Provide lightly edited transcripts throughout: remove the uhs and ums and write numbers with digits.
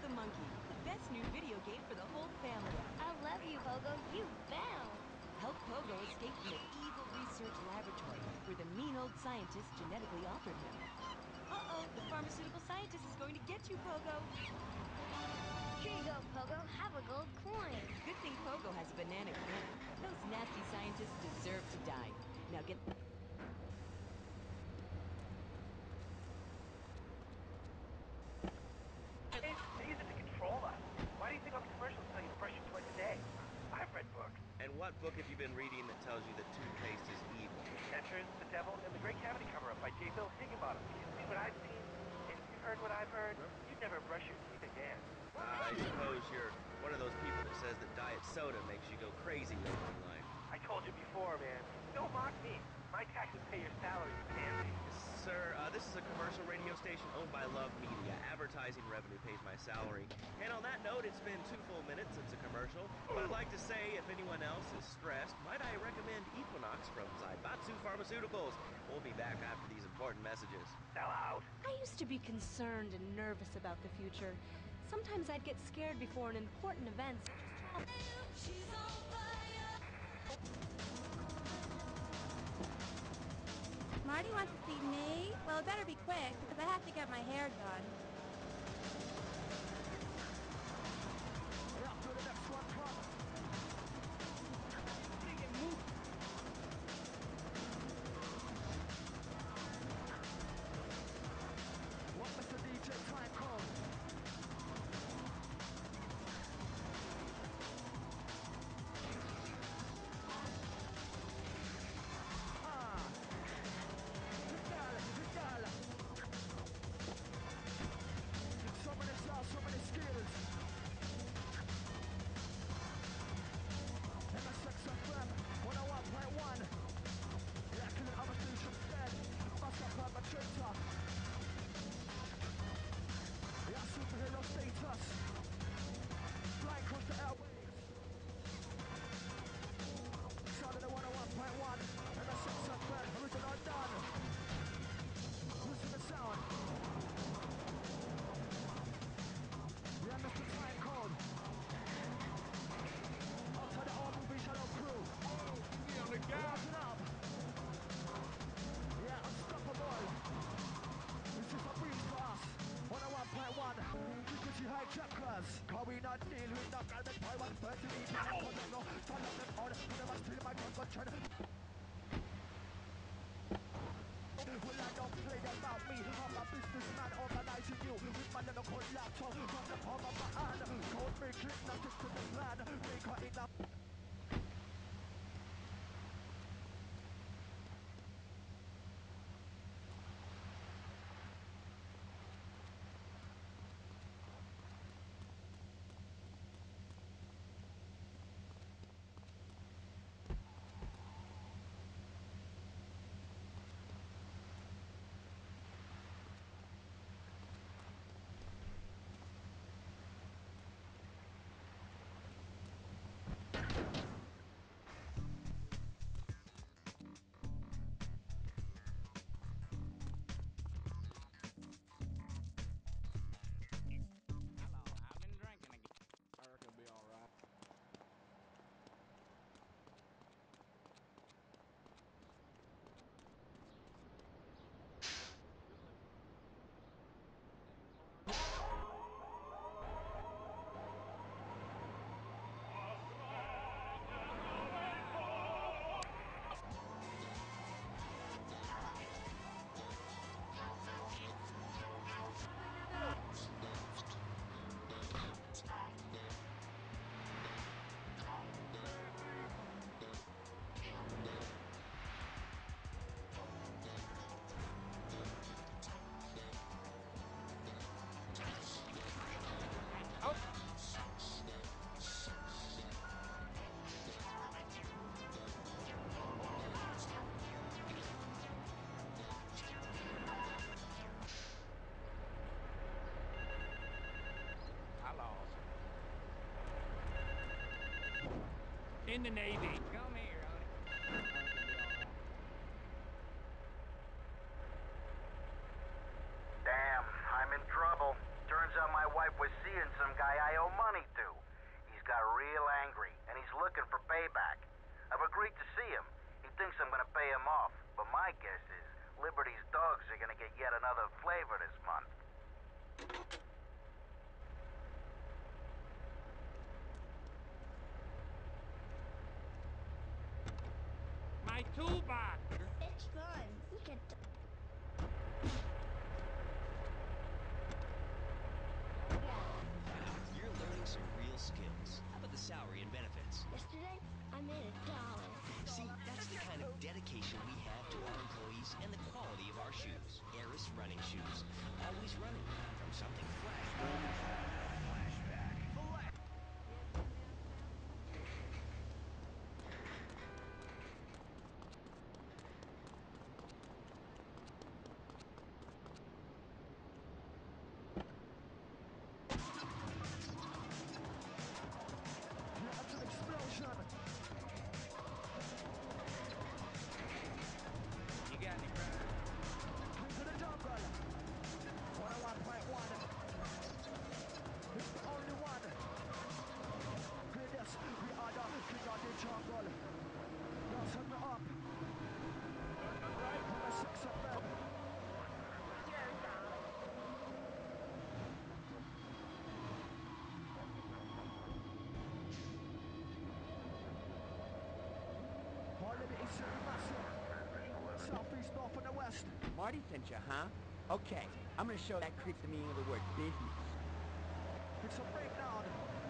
the Monkey, the best new video game for the whole family. I love you, Pogo. You bounce. Help Pogo escape from the evil research laboratory where the mean old scientist genetically altered him. Uh-oh, the pharmaceutical scientist is going to get you, Pogo. Here you go, Pogo. Have a gold coin. Good thing Pogo has a banana cannon. Those nasty scientists deserve to die. Now get... They use it to control us. Why do you think all the commercials tell you to brush your twice a day? I've read books. And what book have you been reading that tells you that toothpaste is evil? Catchers, The Devil, and The Great Cavity Cover-Up by J. Bill Higginbottom. You've seen what I've seen, and you've heard what I've heard. You'd never brush your teeth again. I suppose you're one of those people that says that diet soda makes you go crazy later in life. I told you before, man. Don't mock me. My taxes pay your salary, you pansy. Sir, this is a commercial radio station owned by Love Media. Advertising revenue pays my salary. And on that note, it's been 2 full minutes since a commercial. But I'd like to say, if anyone else is stressed, might I recommend Equinox from Zaibatsu Pharmaceuticals. We'll be back after these important messages. Sell out. I used to be concerned and nervous about the future. Sometimes I'd get scared before an important event such as child... She's on fire. Marty wants to see me? Well, it better be quick, because I have to get my hair done. Yeah, to the next one, come. What Mr. DJ time code? So many skills. MSX FM 101.1. Yeah, killing other stations dead. Must have heard my traitor. Yeah, superhero status. Flying across the airwaves. Sound of the 101.1. MSX FM, original done. Listen to the sound. Yeah, Mr. Time Code. Outside the R-Movie Shadow Crew. Me on the gas. Rising up. Yeah, unstoppable. This is a breeze for us. 101.1. Frequency hijackers. Cause we not deal with no garbage by 130 meters. I don't know. Stand up them all. Put them still in my gun. Well, I don't play about me. I'm a businessman organizing you with my little cold laptop from the palm of my hand. Don't make it, nothing to the plan. Make her enough. In the Navy. Come here, honey. Damn, I'm in trouble. Turns out my wife was seeing some guy I owe money to. He's got real angry, and he's looking for payback. I've agreed to see him. He thinks I'm gonna pay him off, but my guess is Liberty's dogs are gonna get yet another flavor this month. My toolbox! It's fun. You get to... You're learning some real skills. How about the salary and benefits? Yesterday, I made $1. See, that's the kind of dedication we have to our employees and the quality of our shoes. Eris running shoes. Always running from something fresh. That's an explosion. You got me, bro. Into the jungle. 101.1. It's the only one. Hear this. We are the king of the jungle. Now turn me up. Right from the 6 of them. All of it is very massive. Southeast, north, and the west. Marty sent you, huh? Okay, I'm gonna show that creep the meaning of the word business. It's a breakdown.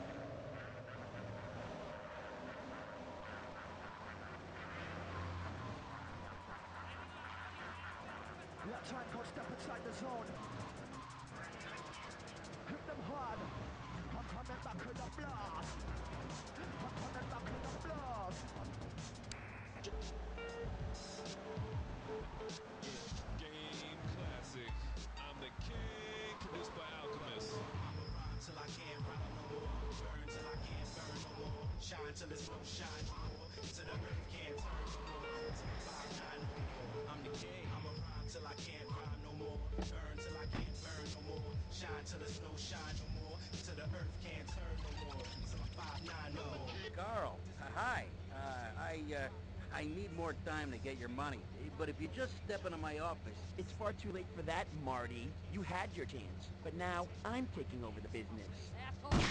Let time go step inside the zone. Hit them hard. I'm coming back with a blast. I'm coming back with a blast. Game classic. I'm the king, produced by Alchemist. I'ma rhyme till I can't rhyme no more. Burn till I can't burn no more. Shine till it's no shine no more. Till the earth can't turn no more. Till I'm 5'9" no more. I'm the king. I'ma rhyme till I can't rhyme no more. Burn till I can't burn no more. Shine till it's no shine no more. Till the earth can't turn no more. Till I'm 5'9" no more. Carl, hi. I need more time to get your money. But if you just step into my office... It's far too late for that, Marty. You had your chance. But now, I'm taking over the business. Asshole!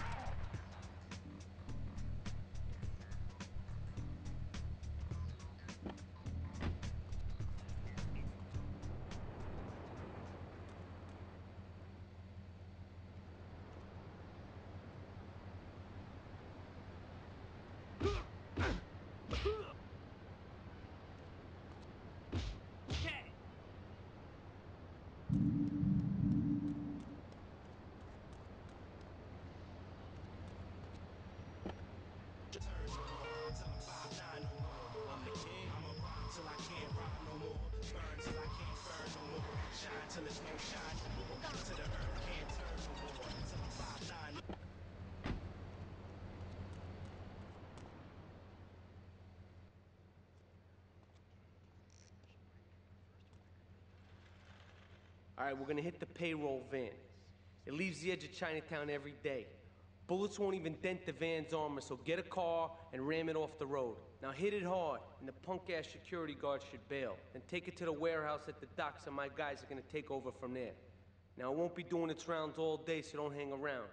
All right, we're gonna hit the payroll van. It leaves the edge of Chinatown every day. Bullets won't even dent the van's armor, so get a car and ram it off the road. Now hit it hard, and the punk-ass security guard should bail. Then take it to the warehouse at the docks, and my guys are gonna take over from there. Now, it won't be doing its rounds all day, so don't hang around.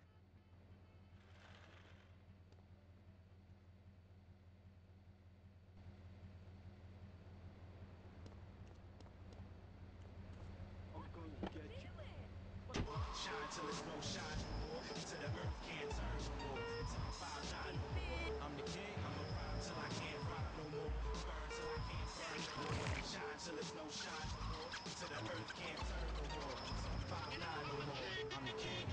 Shine till it's no shine no more. Till the earth can't turn no more. Till I'm 5'9" no more. I'm the king. I'ma rhyme till I can't rhyme no more. Burn till I can't burn no more. Shine till it's no shine no more. Till the earth can't turn no more. Till I'm 5'9" no more. I'm the king.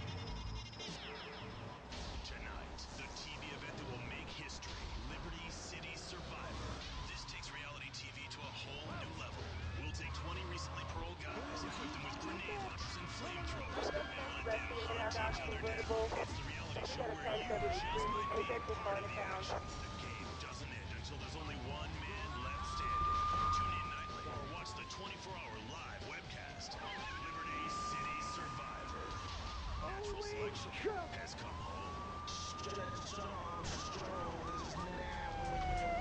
Tonight, the TV event that will make history. Liberty City Survivor. This takes reality TV to a whole new level. We'll take 20 recently paroled guys, equip them with grenade launchers and flamethrowers, and let them hunt each other down. It's the reality show where you just might be part of the action. The game doesn't end until there's only one man left standing. Tune in nightly or watch the 24-hour live webcast. Liberty City Survivor. Trump has come home. Stretch Armstrong is now in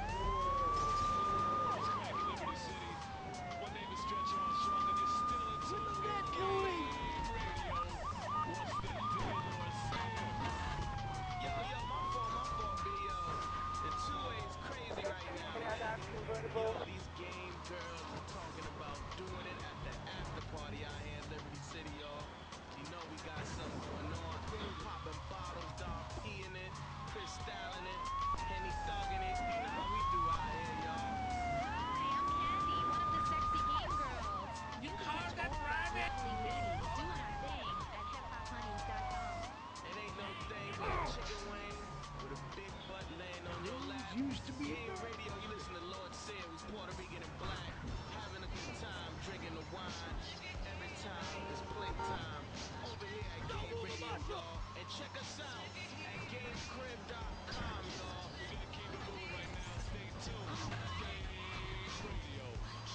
What's cracking, Liberty City? My name is Stretch Armstrong, and you're still in tune with that Game noise? Radio. What's that deal, Lord Sam? Yo, my fault, B.O. The 2A's crazy right now, man. Yo, these game girls is talking about doing it at the after party out here in Liberty City, y'all. You know we got something going on. Popping bottles, dog, P in it, crystalling it, Henny thugging it. You know how we do out here, y'all. Hi, I'm Candy, one of the sexy game girls. You can call catch that all private? us lovely ladies doing our thing at hiphophoneys.com. It ain't no thing but a chicken wing with a big butt laying on your lap. Used to be Game radio, you listen to Lord Sid, who's Puerto Rican and black, having a good time, drinking the wine. Every time it's playtime over here at Game Radio, y'all. And check us out at GameCrib.com, y'all. We're gonna keep it moving right now. Stay tuned. Game Radio.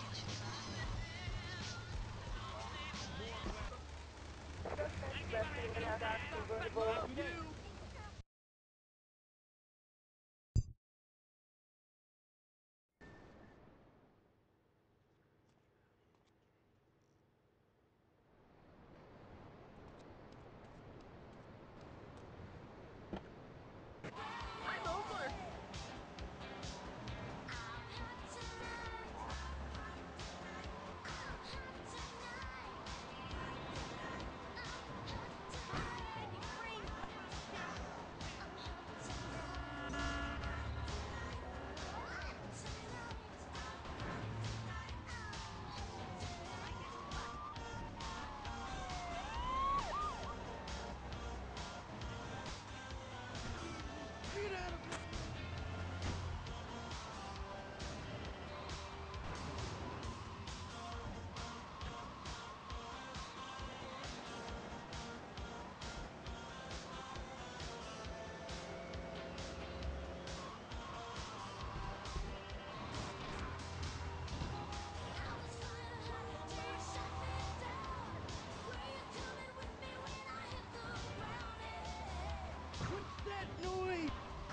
What's that noise?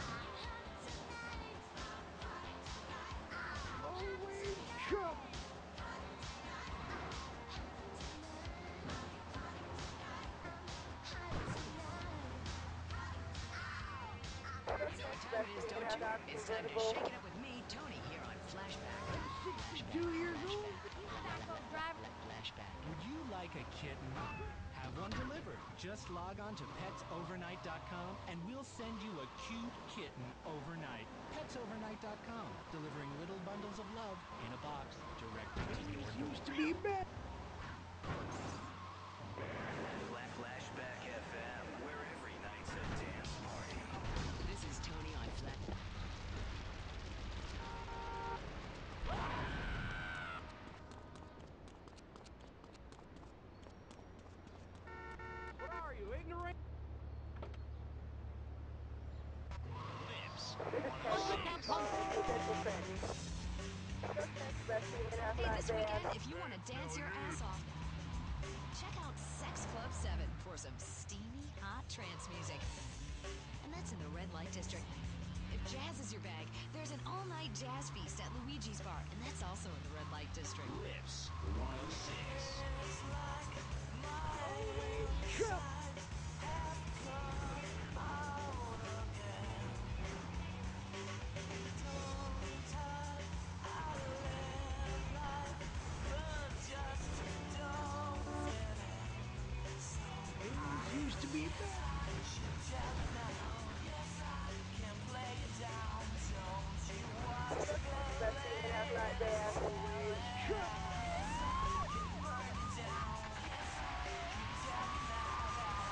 Always Trump. You know what time it is, don't you? It's time to shake it up with me, Tony, here on Flashback. 62 years old. Flashback. Would you like a kitten? Have one delivered. Just log on to petsovernight.com and we'll send you a cute kitten overnight. Petsovernight.com, delivering little bundles of love in a box directly to your door. Used to be bad. Flashback FM, where every night's a dance party. This is Tony on Flash. What are you, ignorant? Lips. Hey, this weekend, if you want to dance your ass off, check out Sex Club 7 for some steamy, hot trance music. And that's in the Red Light District. If jazz is your bag, there's an all-night jazz feast at Luigi's Bar, and that's also in the Red Light District. Lips 106. Trump. Things used to be bad. Always Trump.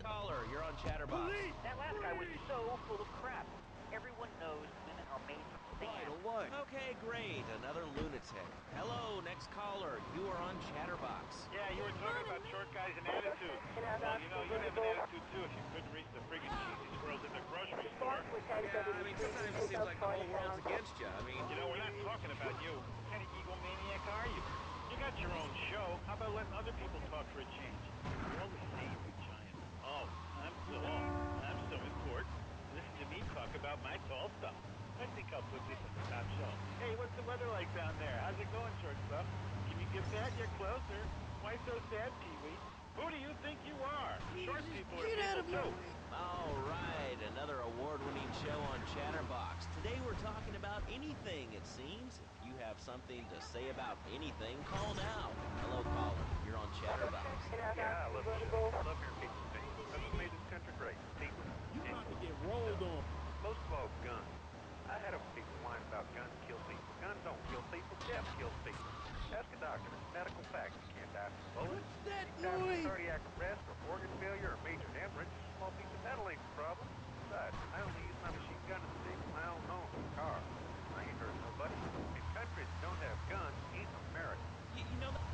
caller. You're on Chatterbox. That last guy was so full of crap. Everyone knows women are made from sand. Okay, great. Another lunatic. Hello, next caller. You are on Chatterbox. Yeah, you were talking about short guys and attitude. Well, you know, you'd have an attitude too if you couldn't reach the friggin' cheesy squirrels in the grocery store. Yeah, I mean, sometimes it seems like the whole world's against you. I mean, You know, we're not talking about you. What kind of egomaniac are you? You got your own show. How about letting other people talk for a change? You're always saying you giant. Oh, I'm so important. Listen to me talk about my tall stuff. I think I'll put this on the top shelf. Hey, what's the weather like down there? How's it going, short stuff? Can you get that? You're closer. Why so sad, Pee-wee? Who do you think you are? Short people are people too. all right, another award-winning show on Chatterbox. Today we're talking about anything, it seems. If you have something to say about anything, call now. Hello, caller. You're on Chatterbox. Yeah, I love the show. I love your people's things. That's what made this country great. People. You about to get rolled on. Most of all, guns. I had a people whine about guns kill people. Guns don't kill people. Death kills people. Ask a doctor. It's medical fact. You can't die from bullets. What's that noise? Cardiac arrest or organ failure or major hemorrhage. A small piece of metal ain't the problem. Besides, I only use my machine gun to stick my own home in the car. I ain't hurt nobody. In countries that don't have guns, ain't America. You know that...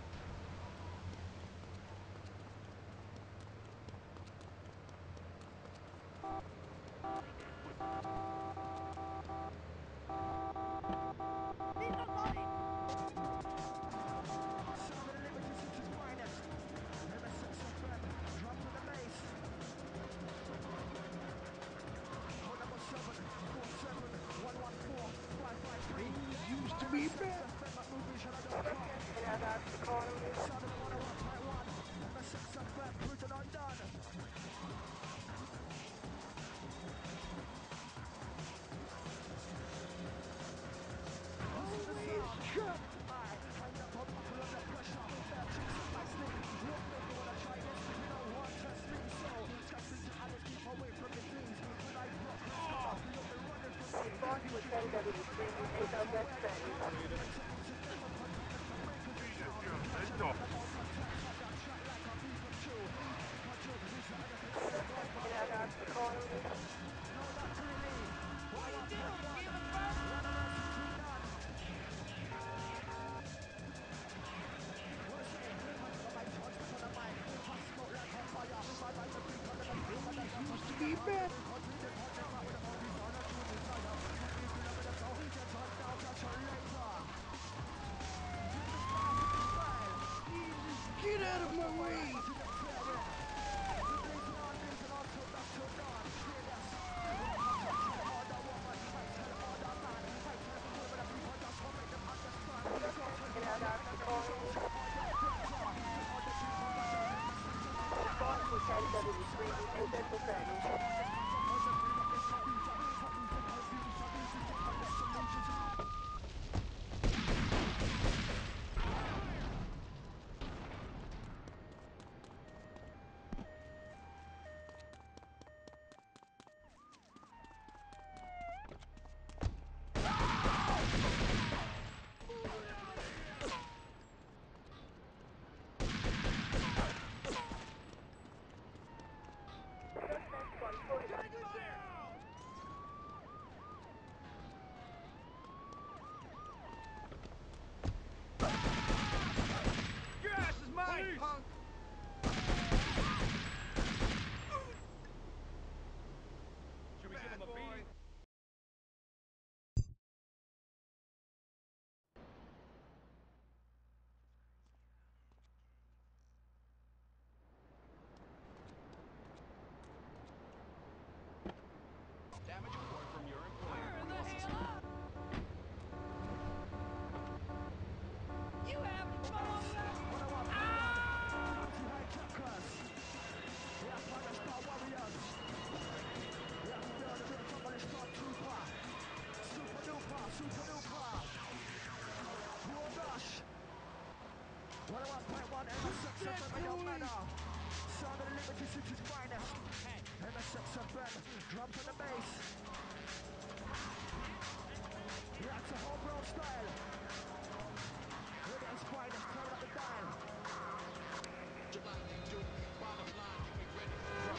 Used to be bad. Used to be bad. Get out of my way! Your ass is mine, punk! Should we give him a beating? Damage report from your employer. You having fun over there? Sound of the Liberty City's finest. MSX FM, drop to the bass. Yeah, it's a homegrown style. Radio's finest, turn up the dial. July, June, bottom line, you ain't ready for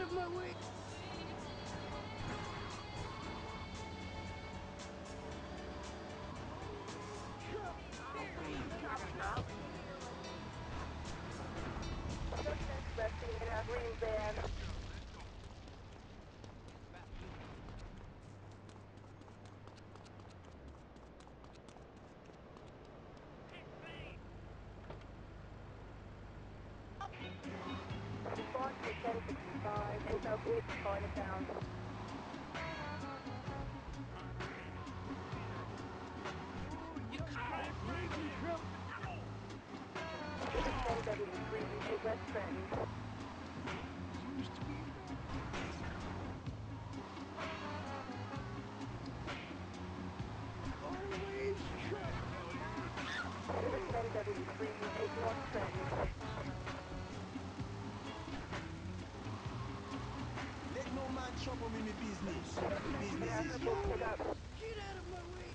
of my way! Response to 1065 and Southeast Chinatown. NW3 is West Trenton. NW3 is North Trenton. Let no man trouble me business. Business is yours. Get out of my way!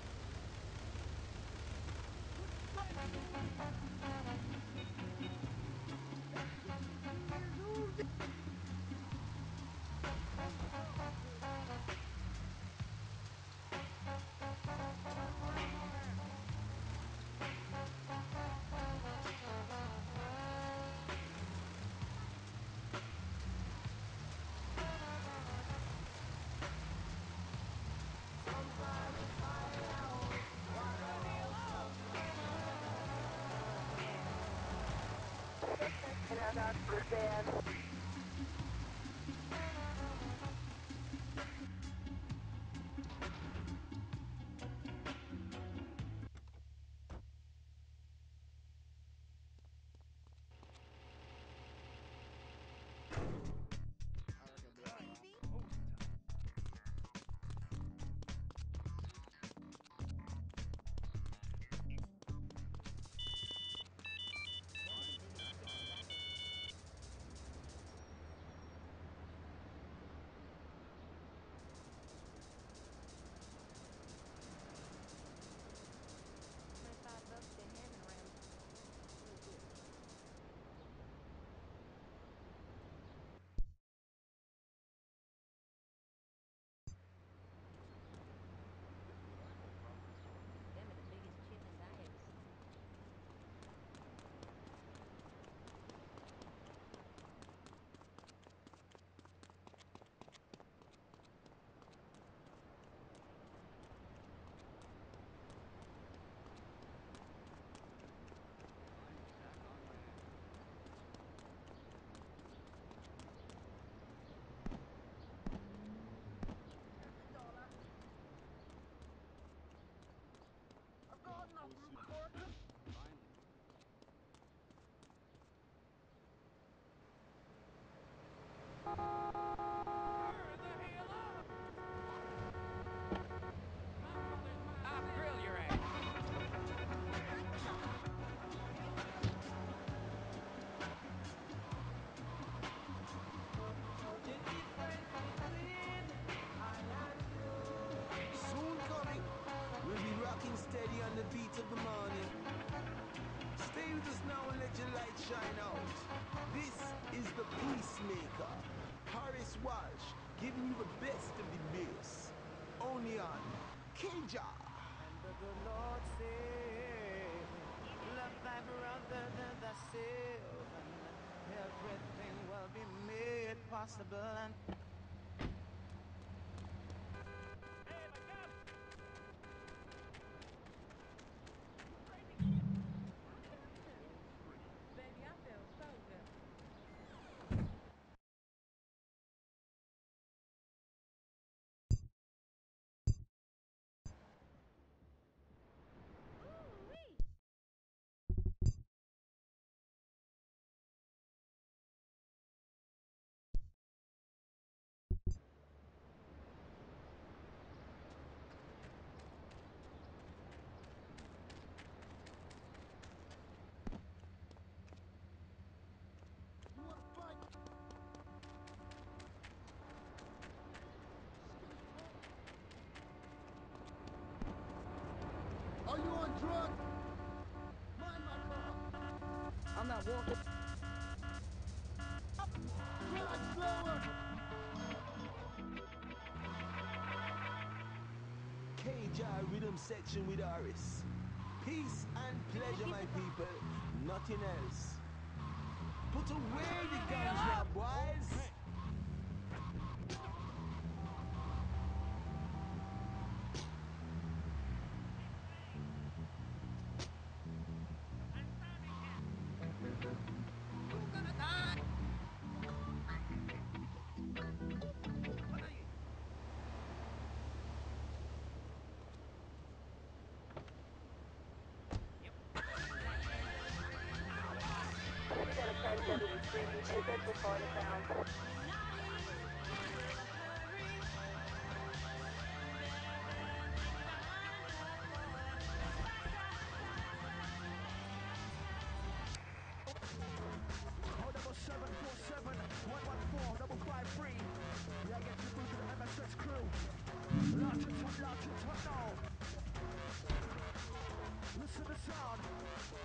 I'll grill your ass. Soon coming, we'll be rocking steady on the beat of the morning. Stay with us now and let your light shine out. This is the Peacemaker, Horace Walsh, giving you the best of the bass. Only on Kaja. And the good Lord said, love thy brother than thyself, and everything will be made possible. And Baby, I feel so good. Are you on drugs? Mind my car! I'm not walking. Relax slower! KJ Rhythm Section with Aris. Peace and pleasure, my people. Nothing else. Put away the guns now, boys. Before the crown. Code number 747 114 553. Yeah, get you through to the MSX crew. Loud to top now. Listen to the sound.